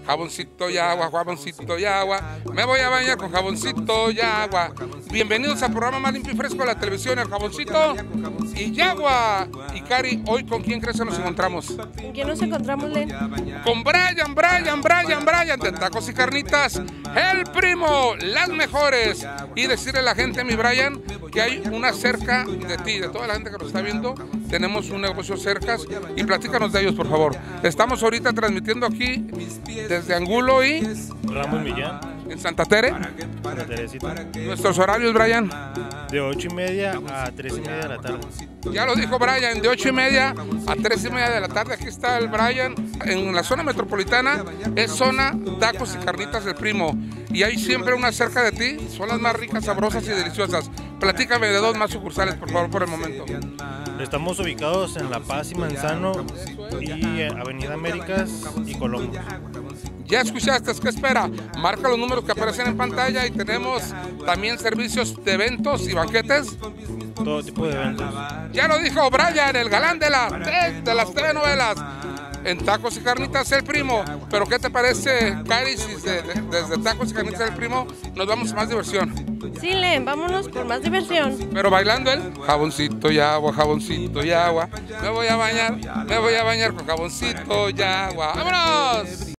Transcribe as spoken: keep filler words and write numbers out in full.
jaboncito y agua, jaboncito y agua. Me voy a bañar con jaboncito y agua. Bienvenidos al programa más limpio y fresco de la televisión, el jaboncito y agua. Y Cari, hoy ¿con quién crees que nos encontramos? ¿Con quién nos encontramos, Len? Con Brian, Brian, Brian, Brian de Tacos y Carnitas, el primo, las mejores. Y decirle a la gente, mi Brian, que hay una cerca de ti, de toda la gente que nos está viendo. Tenemos un negocio cerca y platícanos de ellos, por favor. Estamos ahorita transmitiendo aquí desde Angulo y Ramos Millán, en Santa Tere. Santa Teresita, Nuestros horarios, Brian. de ocho y media a tres y media de la tarde. Ya lo dijo Brian, de ocho y media a tres y media de la tarde. Aquí está el Brian. En la zona metropolitana es zona Tacos y Carnitas del Primo. Y hay siempre una cerca de ti. Son las más ricas, sabrosas y deliciosas. Platícame de dos más sucursales, por favor, por el momento. Estamos ubicados en La Paz y Manzano y Avenida Américas y Colombo. Ya escuchaste, ¿qué espera? Marca los números que aparecen en pantalla y tenemos también servicios de eventos y banquetes. Todo tipo de eventos. Ya lo dijo Brian, el galán de, la, de las telenovelas. En Tacos y Carnitas el Primo. Pero ¿qué te parece, Cari, si de, de, desde Tacos y Carnitas el Primo nos vamos a más diversión? Sí, Len, vámonos por más diversión. Pero bailando el jaboncito y agua, jaboncito y agua. Me voy a bañar, me voy a bañar con jaboncito y agua. ¡Vámonos!